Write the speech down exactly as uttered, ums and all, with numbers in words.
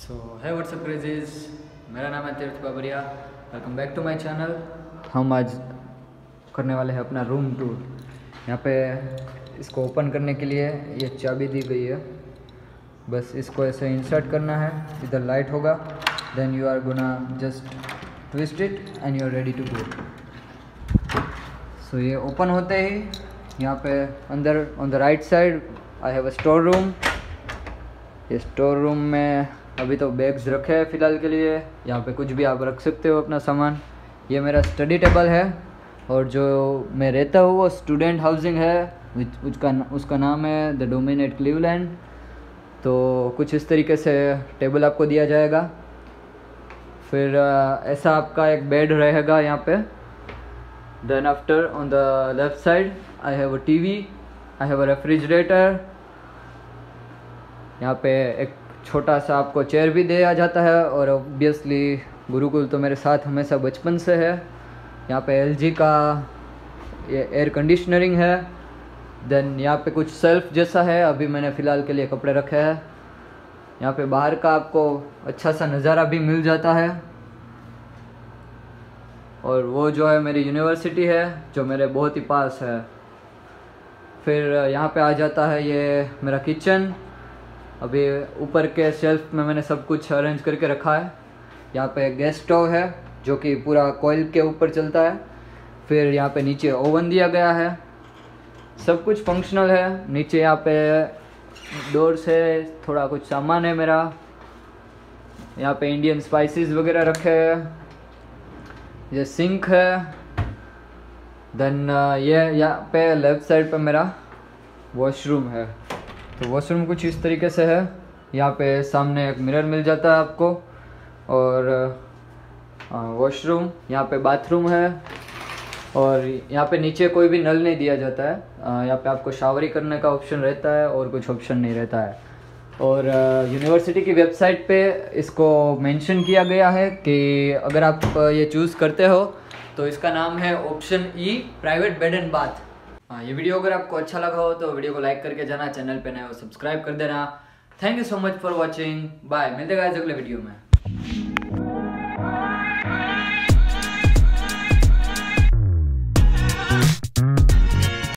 सो है WhatsApp crazies, मेरा नाम है Tirth Babariya. Welcome back to my channel. हम आज करने वाले हैं अपना रूम टूर। यहाँ पे इसको ओपन करने के लिए ये चाबी दी गई है, बस इसको ऐसे इंसर्ट करना है। इधर लाइट होगा, then you are gonna just twist it and you are ready to go. So ये ओपन होते ही यहाँ पे अंदर on the right side I have a store room. ये स्टोर रूम में अभी तो बैग्स रखे हैं फ़िलहाल के लिए, यहाँ पे कुछ भी आप रख सकते हो अपना सामान। ये मेरा स्टडी टेबल है और जो मैं रहता हूँ वो स्टूडेंट हाउसिंग है, उसका उसका नाम है द डोमेन एट क्लीवलैंड। तो कुछ इस तरीके से टेबल आपको दिया जाएगा। फिर ऐसा आपका एक बेड रहेगा यहाँ पे। Then after on the left side I have a TV, I have a refrigerator. यहाँ पे एक छोटा सा आपको चेयर भी दिया जाता है और ऑब्वियसली गुरुकुल तो मेरे साथ हमेशा बचपन से है। यहाँ पे एलजी का ये एयर कंडीशनरिंग है। देन यहाँ पे कुछ सेल्फ जैसा है, अभी मैंने फ़िलहाल के लिए कपड़े रखे हैं। यहाँ पे बाहर का आपको अच्छा सा नज़ारा भी मिल जाता है। और वो जो है मेरी यूनिवर्सिटी है जो मेरे बहुत ही पास है। फिर यहाँ पे आ जाता है ये मेरा किचन। अभी ऊपर के शेल्फ में मैंने सब कुछ अरेंज करके रखा है। यहाँ पे गैस स्टोव है जो कि पूरा कोयल के ऊपर चलता है। फिर यहाँ पे नीचे ओवन दिया गया है, सब कुछ फंक्शनल है। नीचे यहाँ पे डोर से थोड़ा कुछ सामान है मेरा। यहाँ पे इंडियन स्पाइसेस वगैरह रखे हैं। ये सिंक है। देन ये यहाँ पे लेफ़्ट साइड पे मेरा वॉशरूम है। तो वॉशरूम कुछ इस तरीके से है। यहाँ पे सामने एक मिरर मिल जाता है आपको। और वॉशरूम, यहाँ पे बाथरूम है। और यहाँ पे नीचे कोई भी नल नहीं दिया जाता है। यहाँ पे आपको शावर ही करने का ऑप्शन रहता है और कुछ ऑप्शन नहीं रहता है। और यूनिवर्सिटी की वेबसाइट पे इसको मेंशन किया गया है कि अगर आप ये चूज़ करते हो तो इसका नाम है option E, private bed and bath. हाँ, ये वीडियो अगर आपको अच्छा लगा हो तो वीडियो को लाइक करके जाना, चैनल पे नए हो सब्सक्राइब कर देना। Thank you so much for watching, bye. मिलते हैं गाइस अगले वीडियो में।